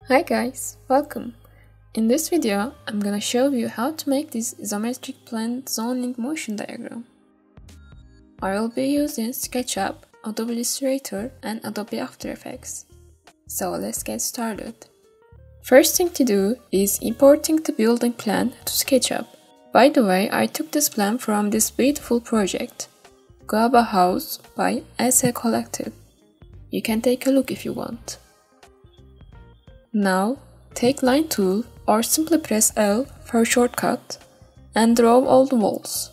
Hi guys, welcome! In this video, I'm gonna show you how to make this isometric plane zoning motion diagram. I will be using SketchUp, Adobe Illustrator, and Adobe After Effects. So let's get started. First thing to do is importing the building plan to SketchUp. By the way, I took this plan from this beautiful project, Guava House by SA Collective. You can take a look if you want. Now, take Line tool or simply press L for a shortcut and draw all the walls.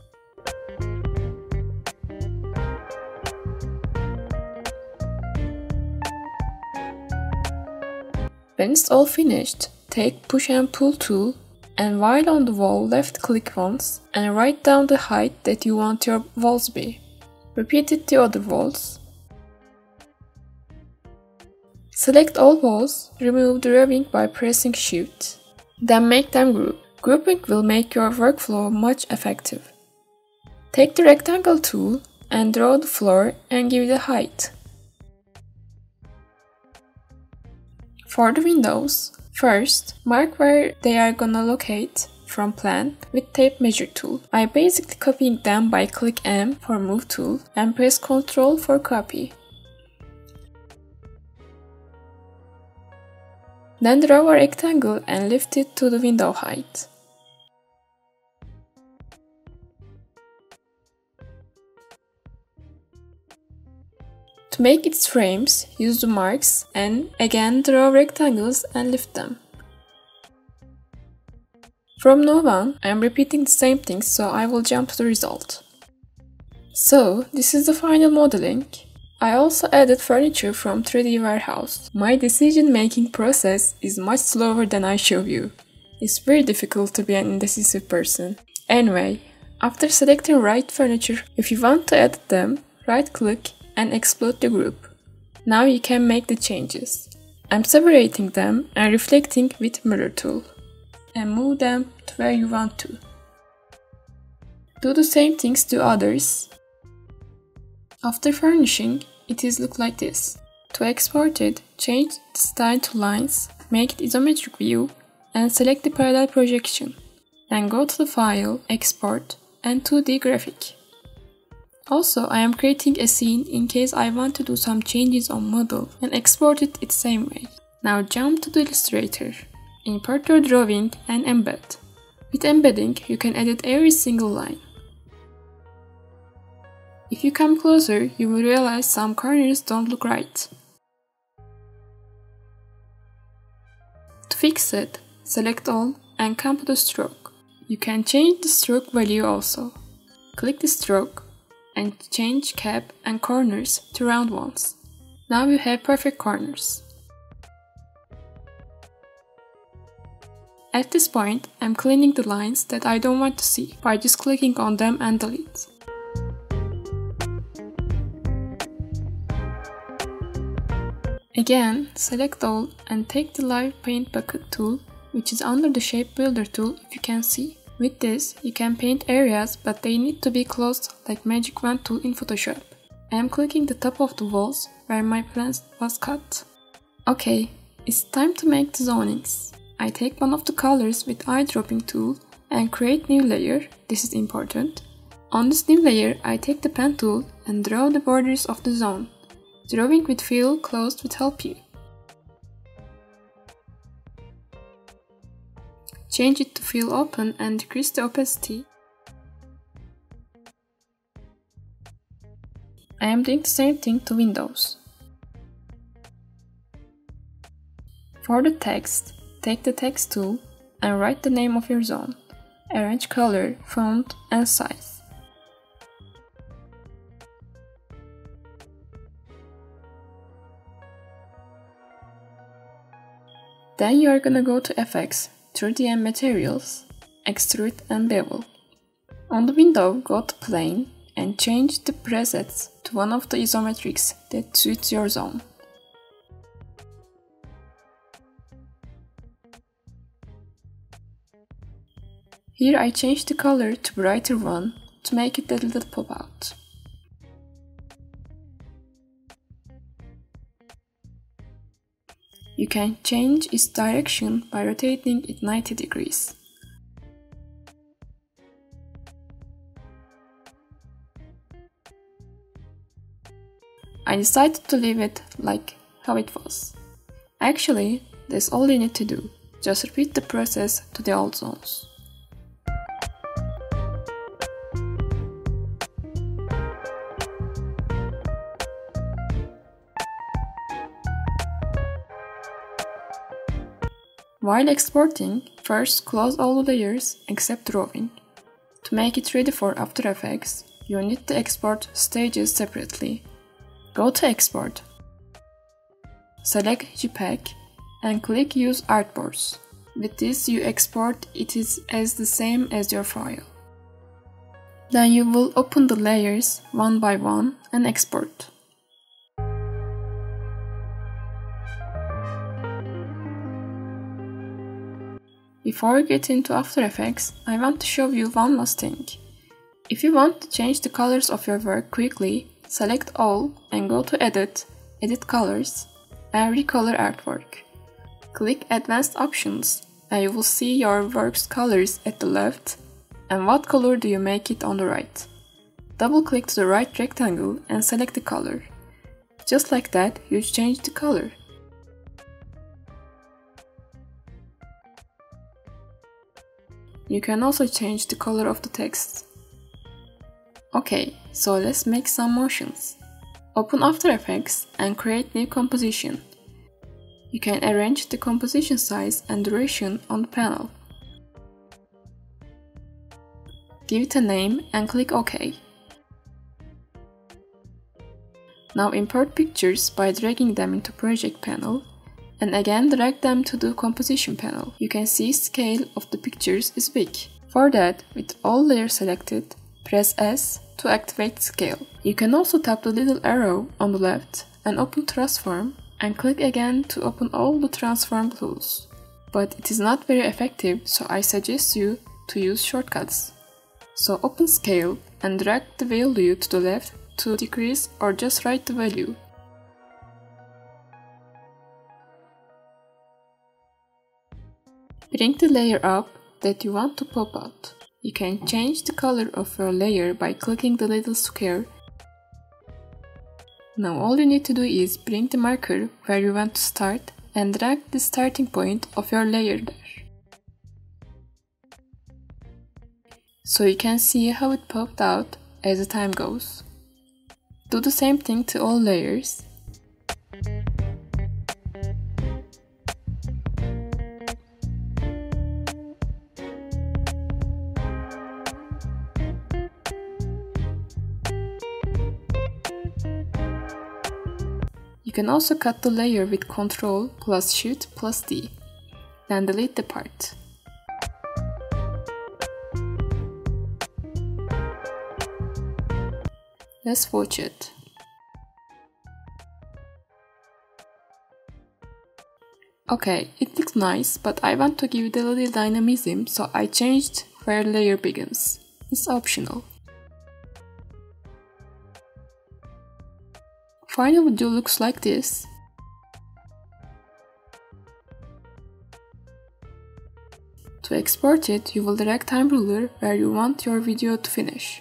When it's all finished, take Push and Pull tool and while on the wall left click once and write down the height that you want your walls be. Repeat it to other walls. Select all walls, remove the drawing by pressing Shift. Then make them group. Grouping will make your workflow much effective. Take the rectangle tool and draw the floor and give the height. For the windows, first mark where they are gonna locate from plan with tape measure tool. I basically copying them by click M for move tool and press Ctrl for copy. Then draw a rectangle and lift it to the window height. To make its frames, use the marks and again draw rectangles and lift them. From now on, I am repeating the same thing, so I will jump to the result. So, this is the final modeling. I also added furniture from 3D Warehouse. My decision-making process is much slower than I show you. It's very difficult to be an indecisive person. Anyway, after selecting right furniture, if you want to edit them, right-click and explode the group. Now you can make the changes. I'm separating them and reflecting with mirror tool. And move them to where you want to. Do the same things to others. After furnishing, it is look like this. To export it, change the style to lines, make it isometric view, and select the parallel projection. Then go to the file, export, and 2D graphic. Also, I am creating a scene in case I want to do some changes on model and export it its same way. Now jump to the Illustrator, import your drawing and embed. With embedding, you can edit every single line. If you come closer, you will realize some corners don't look right. To fix it, select all and come to the stroke. You can change the stroke value also. Click the stroke and change cap and corners to round ones. Now you have perfect corners. At this point, I'm cleaning the lines that I don't want to see by just clicking on them and delete. Again, select all and take the live paint bucket tool, which is under the shape builder tool if you can see. With this, you can paint areas but they need to be closed like magic wand tool in Photoshop. I am clicking the top of the walls where my plan was cut. Okay, it's time to make the zonings. I take one of the colors with eyedropping tool and create new layer, this is important. On this new layer, I take the pen tool and draw the borders of the zone. Drawing with fill closed will help you. Change it to fill open and decrease the opacity. I am doing the same thing to windows. For the text, take the text tool and write the name of your zone. Arrange color, font and size. Then you are gonna go to Effects, 3D and Materials, Extrude and Bevel. On the window, go to Plane and change the presets to one of the isometrics that suits your zone. Here I change the color to brighter one to make it a little pop out. You can change its direction by rotating it 90 degrees. I decided to leave it like how it was. Actually, that's all you need to do. Just repeat the process to the old zones. While exporting, first close all the layers except drawing. To make it ready for After Effects, you need to export stages separately. Go to Export, select JPEG, and click Use Artboards. With this, you export it as the same as your file. Then you will open the layers one by one and export. Before we get into After Effects, I want to show you one last thing. If you want to change the colors of your work quickly, select All and go to Edit, Edit Colors, and Recolor Artwork. Click Advanced Options and you will see your work's colors at the left and what color do you make it on the right. Double-click to the right rectangle and select the color. Just like that, you change the color. You can also change the color of the text. Okay, so let's make some motions. Open After Effects and create new composition. You can arrange the composition size and duration on the panel. Give it a name and click OK. Now import pictures by dragging them into Project panel and again drag them to the Composition panel. You can see scale of the pictures is big. For that, with all layers selected, press S to activate scale. You can also tap the little arrow on the left and open Transform and click again to open all the transform tools. But it is not very effective, so I suggest you to use shortcuts. So open Scale and drag the value to the left to decrease or just write the value. Bring the layer up that you want to pop out. You can change the color of your layer by clicking the little square. Now all you need to do is bring the marker where you want to start and drag the starting point of your layer there. So you can see how it popped out as the time goes. Do the same thing to all layers. You can also cut the layer with Ctrl plus Shift plus D, then delete the part. Let's watch it. Okay, it looks nice, but I want to give it a little dynamism, so I changed where layer begins. It's optional. Final video looks like this. To export it, you will drag time ruler where you want your video to finish.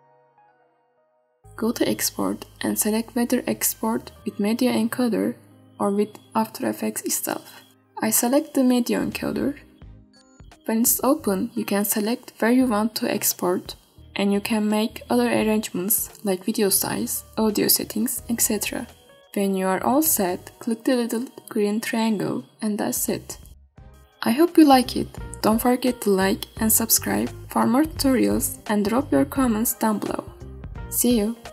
Go to Export and select whether export with Media Encoder or with After Effects itself. I select the Media Encoder. When it's open, you can select where you want to export and you can make other arrangements like video size, audio settings, etc. When you are all set, click the little green triangle and that's it. I hope you like it. Don't forget to like and subscribe for more tutorials and drop your comments down below. See you!